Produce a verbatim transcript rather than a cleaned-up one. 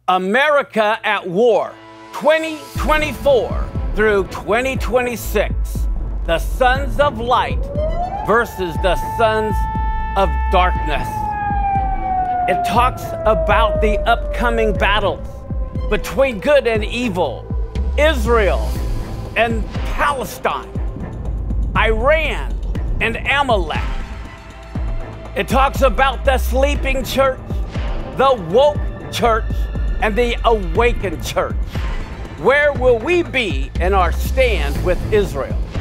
America at War, twenty twenty-four through twenty twenty-six. The sons of light versus the sons of darkness. It talks about the upcoming battles between good and evil, Israel and Palestine, Iran and Amalek. It talks about the sleeping church, the woke church, and the awakened church. Where will we be in our stand with Israel?